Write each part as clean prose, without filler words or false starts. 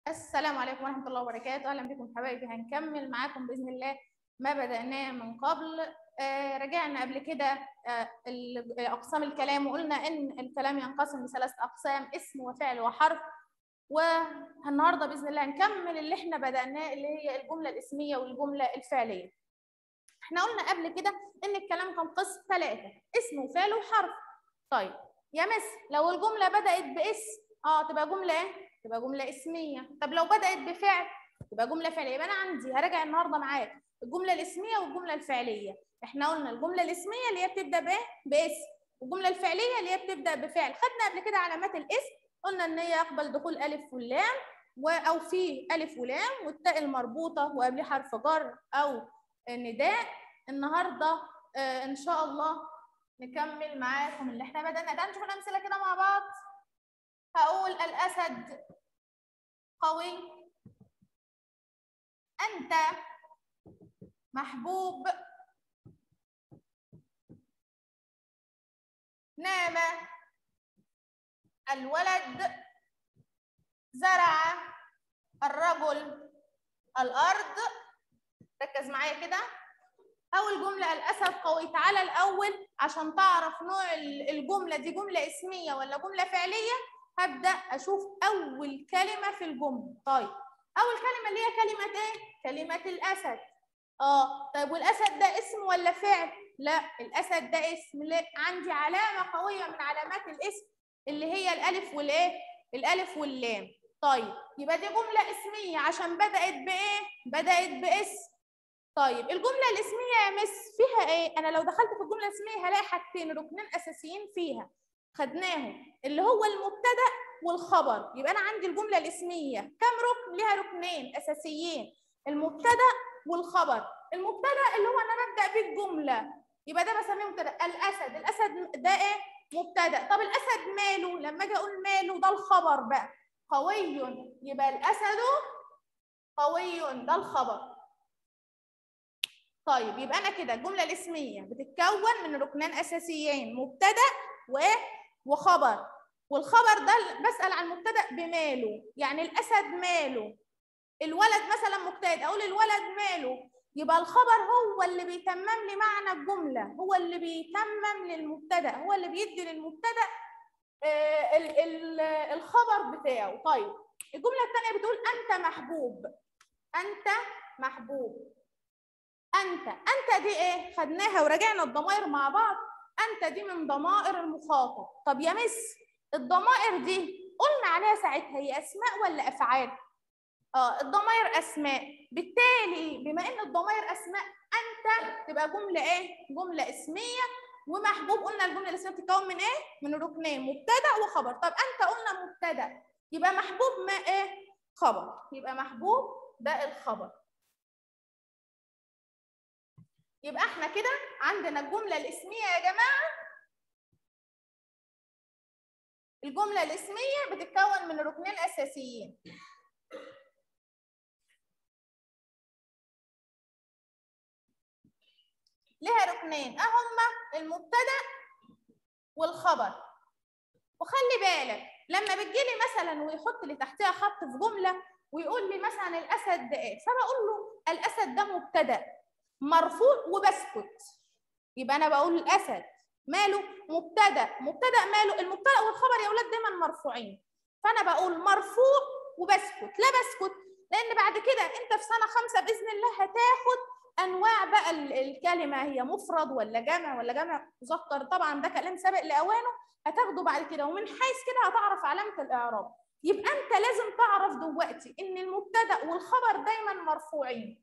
السلام عليكم ورحمة الله وبركاته. أهلا بكم حبايبي. هنكمل معاكم بإذن الله ما بدأناه من قبل. رجعنا قبل كده أقسام الكلام، وقلنا إن الكلام ينقسم لثلاث أقسام: اسم وفعل وحرف. والنهارده بإذن الله هنكمل اللي احنا بدأناه، اللي هي الجملة الاسمية والجملة الفعلية. احنا قلنا قبل كده إن الكلام كان قسم ثلاثة: اسم وفعل وحرف. طيب يا مس، لو الجملة بدأت باسم تبقى جملة ايه؟ تبقى جملة اسمية. طب لو بدأت بفعل تبقى جملة فعلية. يبقى أنا عندي هراجع النهارده معاك الجملة الاسمية والجملة الفعلية. احنا قلنا الجملة الاسمية اللي هي بتبدأ بايه؟ باسم، والجملة الفعلية اللي هي بتبدأ بفعل. خدنا قبل كده علامات الاسم، قلنا إن هي يقبل دخول ألف واللام أو فيه ألف ولام والتاء المربوطة وقبليه حرف جر أو نداء. النهارده إن شاء الله نكمل معاكم اللي احنا بدأنا. تعالوا نشوف الأمثلة كده مع بعض. هقول الأسد قوي، أنت محبوب، نام الولد، زرع الرجل الأرض. ركز معايا كده. أول جملة الأسد قوي. تعالى الأول عشان تعرف نوع الجملة دي جملة اسمية ولا جملة فعلية. هبدأ أشوف أول كلمة في الجملة. طيب أول كلمة اللي هي كلمة إيه؟ كلمة الأسد. طيب والأسد ده اسم ولا فعل؟ لا، الأسد ده اسم. عندي علامة قوية من علامات الاسم اللي هي الألف والإيه؟ الألف واللام. طيب يبقى دي جملة اسمية عشان بدأت بإيه؟ بدأت باسم. طيب الجملة الاسمية يا مس فيها إيه؟ أنا لو دخلت في الجملة الاسمية هلاقي حاجتين، ركنين أساسيين فيها خدناهم، اللي هو المبتدأ والخبر. يبقى أنا عندي الجملة الاسمية كم ركن؟ ليها ركنين أساسيين: المبتدأ والخبر. المبتدأ اللي هو أنا ببدأ بيه الجملة، يبقى ده بسميه مبتدأ. الأسد، الأسد ده إيه؟ مبتدأ. طب الأسد ماله؟ لما أجي أقول ماله ده الخبر بقى. قوي، يبقى الأسد قوي ده الخبر. طيب يبقى أنا كده الجملة الاسمية بتتكون من ركنين أساسيين: مبتدأ وخبر. والخبر ده بسأل عن المبتدأ بماله، يعني الأسد ماله. الولد مثلا مبتدأ، أقول الولد ماله، يبقى الخبر هو اللي بيتمم لي معنى الجملة، هو اللي بيتمم للمبتدأ، هو اللي بيدي للمبتدأ الخبر بتاعه. طيب الجملة الثانية بتقول أنت محبوب. أنت محبوب. أنت دي إيه؟ خدناها وراجعنا الضمائر مع بعض. أنت دي من ضمائر المخاطب. طب يا مس الضمائر دي قلنا عليها ساعتها هي أسماء ولا أفعال؟ الضمائر أسماء. بالتالي بما إن الضمائر أسماء، أنت تبقى جملة إيه؟ جملة اسمية. ومحبوب قلنا الجملة الاسمية بتتكون من إيه؟ من ركنين: مبتدأ وخبر. طب أنت قلنا مبتدأ، يبقى محبوب ما إيه؟ خبر. يبقى محبوب ده الخبر. يبقى احنا كده عندنا الجملة الاسمية يا جماعة. الجملة الاسمية بتتكون من ركنين أساسيين. لها ركنين هما المبتدأ والخبر. وخلي بالك لما بتجيلي مثلا ويحط لي تحتها خط في جملة ويقول لي مثلا الأسد ده إيه، فبقول له الأسد ده مبتدأ مرفوع وبسكت. يبقى أنا بقول الأسد ماله؟ مبتدأ ماله؟ المبتدأ والخبر يا أولاد دايما مرفوعين، فأنا بقول مرفوع وبسكت. لا بسكت لأن بعد كده أنت في سنة 5 بإذن الله هتاخد أنواع بقى الكلمة، هي مفرد ولا جمع ولا جمع مذكر. طبعا ده كلام سابق لأوانه، هتاخده بعد كده، ومن حيث كده هتعرف علامة الإعراب. يبقى أنت لازم تعرف دلوقتي إن المبتدأ والخبر دايما مرفوعين.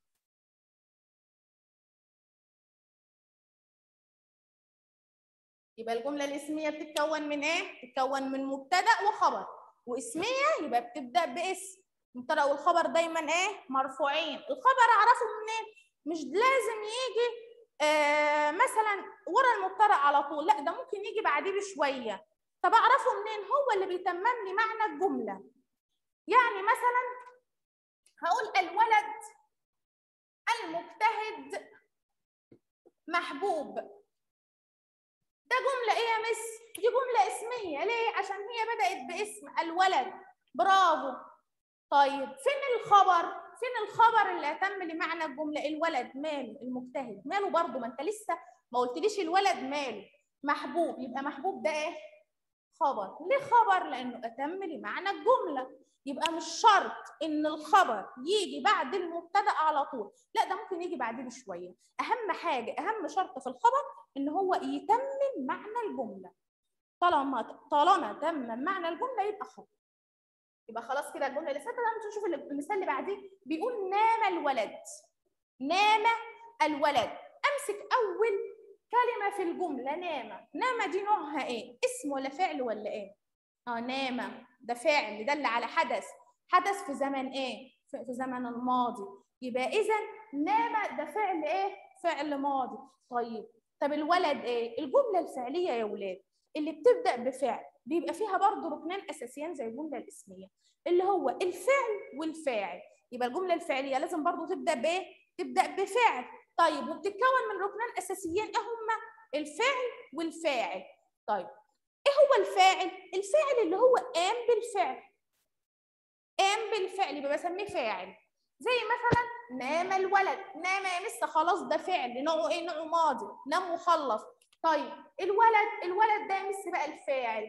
يبقى الجملة الاسمية بتتكون من ايه؟ بتتكون من مبتدأ وخبر، واسمية يبقى بتبدأ باسم. المبتدأ والخبر دايما ايه؟ مرفوعين. الخبر اعرفه منين؟ مش لازم يجي مثلا ورا المبتدأ على طول، لا ده ممكن يجي بعديه بشوية. طب اعرفه منين؟ هو اللي بيتمم لي معنى الجملة. يعني مثلا هقول الولد المجتهد محبوب. ده جملة ايه يا مس؟ دي جملة اسمية. ليه؟ عشان هي بدأت باسم الولد. برافو. طيب فين الخبر؟ فين الخبر اللي اتم لمعنى الجمله؟ الولد ماله؟ المجتهد ماله برضه؟ ما انت لسه ما قلتليش الولد ماله. محبوب، يبقى محبوب ده ايه؟ خبر. ليه خبر؟ لانه اتم لمعنى الجمله. يبقى مش شرط ان الخبر يجي بعد المبتدا على طول، لا ده ممكن يجي بعديه بشويه. اهم حاجه، اهم شرط في الخبر ان هو يتمم معنى الجمله. طالما تم معنى الجمله يبقى خبر. يبقى خلاص كده الجمله اللي فاتت. نشوف المثال اللي بعديه. بيقول نام الولد. نام الولد. امسك اول كلمه في الجمله نام. نام دي نوعها ايه؟ اسم ولا فعل ولا ايه؟ نام ده فعل دل على حدث. حدث في زمن ايه؟ في زمن الماضي. يبقى اذا نام ده فعل ايه؟ فعل ماضي. طب الولد ايه؟ الجمله الفعليه يا ولاد اللي بتبدا بفعل بيبقى فيها برضه ركنين اساسيين زي الجمله الاسميه، اللي هو الفعل والفاعل. يبقى الجمله الفعليه لازم برضه تبدا بايه؟ تبدا بفعل. طيب وبتتكون من ركنين اساسيين ايه هما؟ الفعل والفاعل. طيب ايه هو الفاعل؟ الفاعل اللي هو قام بالفعل. قام بالفعل يبقى بسميه فاعل. زي مثلا نام الولد. نام يا مس خلاص ده فعل نوعه ايه؟ نوعه ماضي، نام وخلص. طيب الولد ده يا مس بقى الفاعل.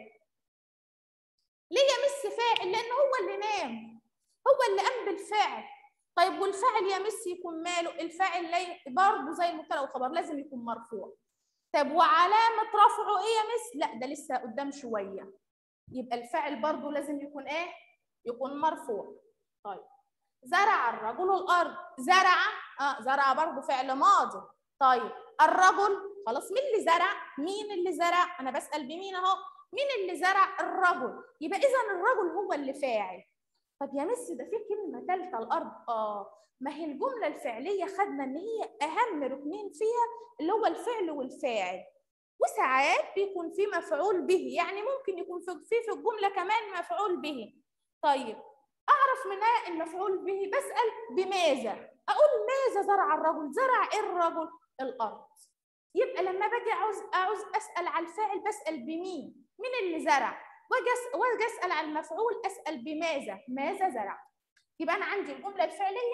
ليه يا مس فاعل؟ لان هو اللي نام، هو اللي قام بالفعل. طيب والفاعل يا مس يكون ماله؟ الفاعل برضه زي المبتدا والخبر لازم يكون مرفوع. طب وعلامه رفعه ايه يا مس؟ لا ده لسه قدام شويه. يبقى الفاعل برضه لازم يكون ايه؟ يكون مرفوع. طيب زرع الرجل الارض. زرع زرع برضه فعل ماضي. طيب الرجل خلاص مين اللي زرع؟ مين اللي زرع؟ انا بسأل بمين اهو. مين اللي زرع؟ الرجل. يبقى اذا الرجل هو اللي فاعل. طب يا مس ده في كلمه ثالثه الارض. ما هي الجمله الفعليه خدنا ان هي اهم ركنين فيها اللي هو الفعل والفاعل، وساعات بيكون في مفعول به، يعني ممكن يكون في الجمله كمان مفعول به. طيب اعرف منها المفعول به بسال بماذا؟ اقول ماذا زرع الرجل؟ زرع ايه الرجل؟ الارض. يبقى لما باجي عاوز اسال على الفاعل بسال بمين؟ مين اللي زرع؟ واجي اسال على المفعول اسال بماذا؟ ماذا زرع؟ يبقى انا عندي الجمله الفعليه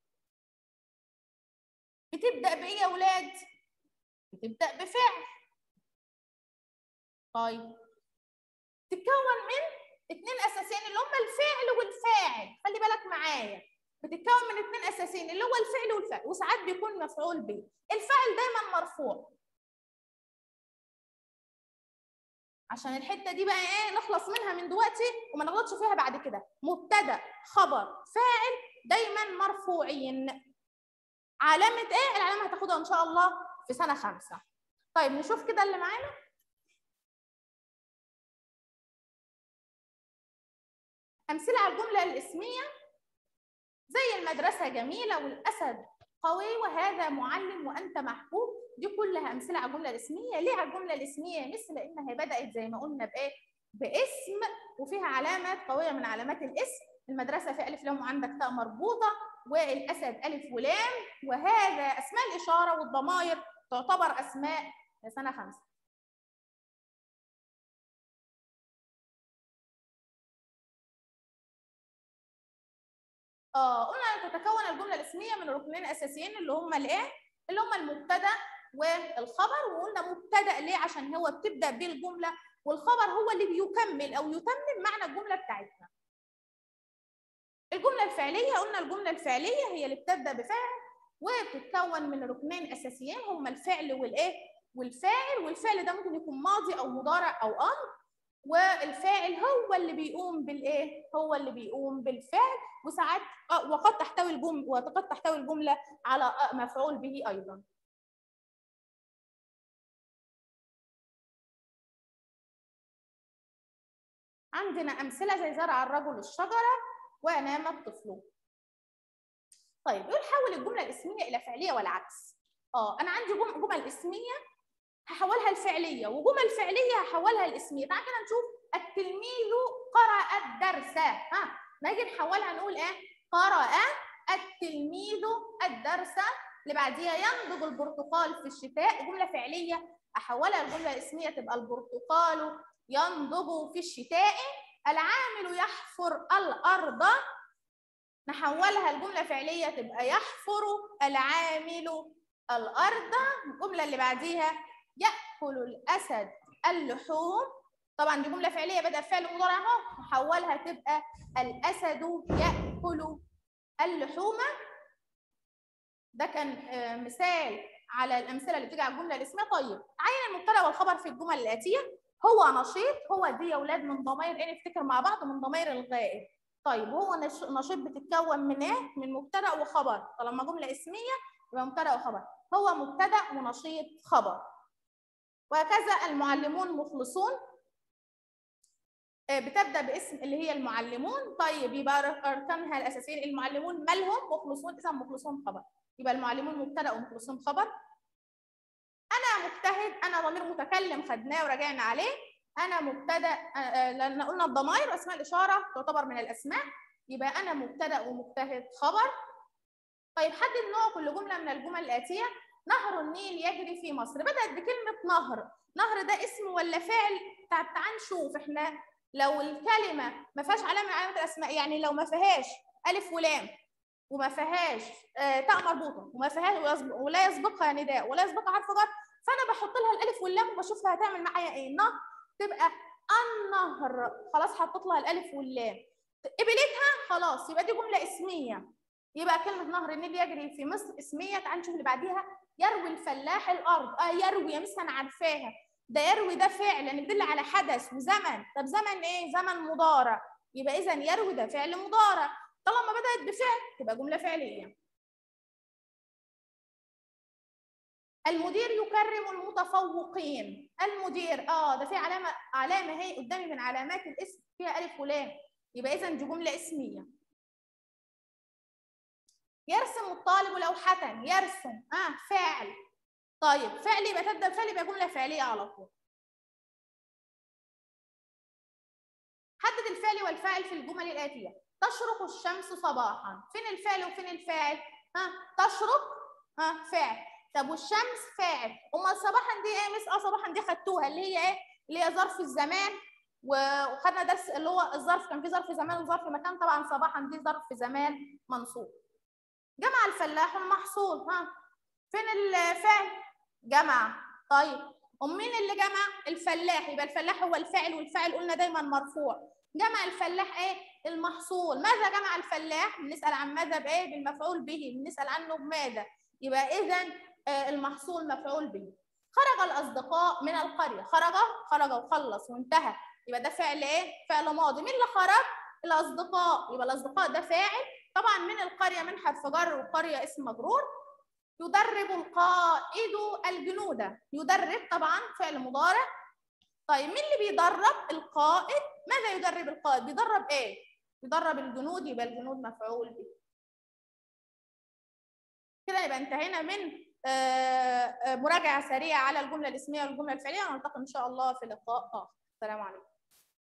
بتبدا بايه يا اولاد؟ بتبدا بفعل. طيب تتكون من اثنين اساسيين اللي هم الفعل والفاعل. خلي بالك معايا، بتتكون من اثنين اساسيين اللي هو الفعل والفاعل، وساعات بيكون مفعول به. الفاعل دايما مرفوع. عشان الحته دي بقى ايه نخلص منها من دلوقتي وما نغلطش فيها بعد كده. مبتدا خبر فاعل دايما مرفوعين. علامه ايه؟ العلامه هتاخدها ان شاء الله في سنه 5. طيب نشوف كده اللي معانا. امثله على الجمله الاسميه زي المدرسه جميله والاسد قوي وهذا معلم وانت محبوب. دي كلها امثله على الجمله الاسميه. ليه على الجمله الاسميه يا مس؟ لانها بدات زي ما قلنا بايه؟ باسم وفيها علامات قويه من علامات الاسم. المدرسه في الف لام وعندك تاء مربوطه، والاسد الف ولام، وهذا اسماء الاشاره والضمائر تعتبر اسماء سنه 5. قلنا تتكون الجمله الاسميه من ركنين اساسيين اللي هم الايه؟ اللي هم المبتدا والخبر. وقلنا مبتدا ليه؟ عشان هو بتبدا بيه الجمله، والخبر هو اللي بيكمل او يتمم معنى الجمله بتاعتنا. الجمله الفعليه قلنا الجمله الفعليه هي اللي بتبدا بفعل وبتتكون من ركنين اساسيين هما الفعل والايه؟ والفاعل. والفعل ده ممكن يكون ماضي او مضارع او امر، والفاعل هو اللي بيقوم بالايه؟ هو اللي بيقوم بالفعل. وساعات وقد تحتوي الجمله على مفعول به ايضا. عندنا امثله زي زرع الرجل الشجره ونام الطفل. طيب يقول حول الجمله الاسميه الى فعليه والعكس. انا عندي جمل اسميه هحولها لفعليه، وجمل فعليه هحولها لاسميه. تعالى كده نشوف. التلميذ قرأ الدرس. نيجي نحولها نقول ايه؟ قرأ التلميذ الدرس. اللي بعديها ينضج البرتقال في الشتاء. جمله فعليه احولها الجمله الاسميه تبقى البرتقال ينضج في الشتاء. العامل يحفر الارض نحولها لجملة فعلية تبقى يحفر العامل الأرض. الجملة اللي بعديها يأكل الأسد اللحوم. طبعا دي جملة فعلية بدأ فعل مضارع اهو، نحولها تبقى الأسد يأكل اللحوم. ده كان مثال على الأمثلة اللي بتيجي على الجملة الاسمية. طيب عين المبتدأ والخبر في الجمل الآتية. هو نشيط، هو دي يا أولاد من ضمائر إيه؟ نفتكر مع بعض من ضمائر الغائب. طيب هو نشيط بتتكون من إيه؟ من مبتدأ وخبر. طالما جملة اسمية يبقى مبتدأ وخبر. هو مبتدأ ونشيط خبر. وهكذا المعلمون مخلصون، بتبدا باسم اللي هي المعلمون. طيب يبقى اركانها الاساسيين المعلمون مالهم؟ مخلصون، اذا مخلصون خبر. يبقى المعلمون مبتدا ومخلصون خبر. انا مجتهد، انا ضمير متكلم خدناه وراجعنا عليه. انا مبتدا، لان قلنا الضمائر واسماء الاشاره تعتبر من الاسماء، يبقى انا مبتدا ومجتهد خبر. طيب حدد نوع كل جمله من الجمل الاتيه. نهر النيل يجري في مصر. بدات بكلمه نهر. نهر ده اسم ولا فعل؟ تعال نشوف. احنا لو الكلمه ما فيهاش علامه من علامات الاسماء، يعني لو ما فيهاش الف ولام وما فيهاش تاء مربوطه وما فيهاش ولا يسبقها نداء ولا يسبقها حرف جر، فانا بحط لها الالف واللام وبشوفها هتعمل معايا ايه. نهر تبقى النهر، خلاص حطيت لها الالف واللام. قبلتها خلاص يبقى دي جمله اسميه. يبقى كلمه نهر النيل يجري في مصر اسميه. تعال نشوف اللي بعديها. يروي الفلاح الارض. يروي يا مس انا عارفاها، ده يروي ده فعل يعني بيدل على حدث وزمن. طب زمن ايه؟ زمن مضارع. يبقى اذا يروي ده فعل مضارع. طالما بدات بفعل تبقى جمله فعليه. المدير يكرم المتفوقين. المدير ده في علامه اهي قدامي من علامات الاسم فيها الف ولام، يبقى اذا دي جمله اسميه. يرسم الطالب لوحه. يرسم فاعل. طيب فعل يبقى تبدا بفعل يبقى جمله فعليه على طول. حدد الفعل والفاعل في الجمل الاتيه. تشرق الشمس صباحا. فين الفعل وفين الفاعل؟ تشرق فاعل. طب والشمس فاعل. امال صباحا دي ايه مس؟ صباحا دي خدتوها اللي هي ايه؟ اللي هي ظرف الزمان، وخدنا درس اللي هو الظرف كان في ظرف زمان وظرف مكان. طبعا صباحا دي ظرف زمان منصوب. جمع الفلاح المحصول. فين الفعل؟ جمع. طيب مين اللي جمع؟ الفلاح. يبقى الفلاح هو الفاعل، والفاعل قلنا دايما مرفوع. جمع الفلاح ايه؟ المحصول. ماذا جمع الفلاح؟ بنسال عن ماذا بايه؟ بالمفعول به. بنسال عنه بماذا؟ يبقى اذا المحصول مفعول به. خرج الاصدقاء من القريه. خرج وخلص وانتهى، يبقى ده فعل ايه؟ فعل ماضي. مين اللي خرج؟ الاصدقاء. يبقى الاصدقاء ده فاعل. طبعا من القريه من حرف جر، والقريه اسم مجرور. يدرب القائد الجنود. يدرب طبعا فعل مضارع. طيب مين اللي بيدرب؟ القائد. ماذا يدرب القائد؟ بيدرب ايه؟ يدرب الجنود. يبقى الجنود مفعول به. كده يبقى انتهينا من مراجعه سريعه على الجمله الاسميه والجمله الفعليه، ونلتقي ان شاء الله في لقاء اخر. السلام عليكم.